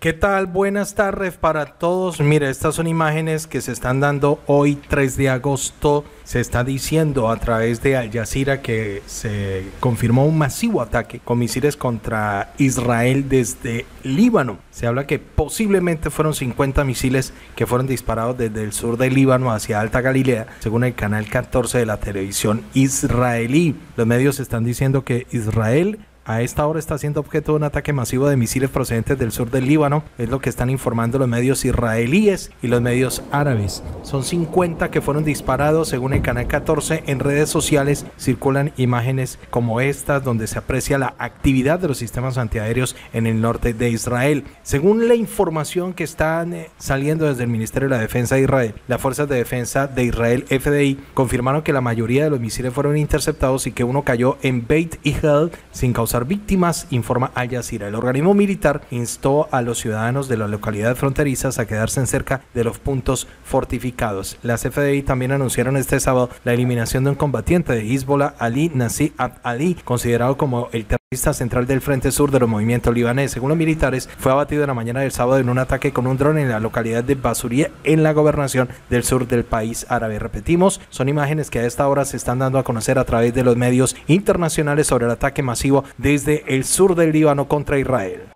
¿Qué tal? Buenas tardes para todos. Mire, estas son imágenes que se están dando hoy 3 de agosto. Se está diciendo a través de Al Jazeera que se confirmó un masivo ataque con misiles contra Israel desde Líbano. Se habla que posiblemente fueron 50 misiles que fueron disparados desde el sur del Líbano hacia Alta Galilea, según el canal 14 de la televisión israelí. Los medios están diciendo que Israel a esta hora está siendo objeto de un ataque masivo de misiles procedentes del sur del Líbano, es lo que están informando los medios israelíes y los medios árabes. Son 50 que fueron disparados según el canal 14. En redes sociales circulan imágenes como estas donde se aprecia la actividad de los sistemas antiaéreos en el norte de Israel. Según la información que están saliendo desde el Ministerio de la Defensa de Israel, las Fuerzas de Defensa de Israel, FDI, confirmaron que la mayoría de los misiles fueron interceptados y que uno cayó en Beit Hillel sin causar víctimas, informa Al Jazeera. El organismo militar instó a los ciudadanos de las localidades fronterizas a quedarse cerca de los puntos fortificados. Las FDI también anunciaron este sábado la eliminación de un combatiente de Hezbollah, Ali Nasir Abd-Ali, considerado como el terrorista central del frente sur de los movimientos libaneses. Según los militares, fue abatido en la mañana del sábado en un ataque con un dron en la localidad de Basuria, en la gobernación del sur del país árabe. Repetimos, son imágenes que a esta hora se están dando a conocer a través de los medios internacionales sobre el ataque masivo desde el sur del Líbano contra Israel.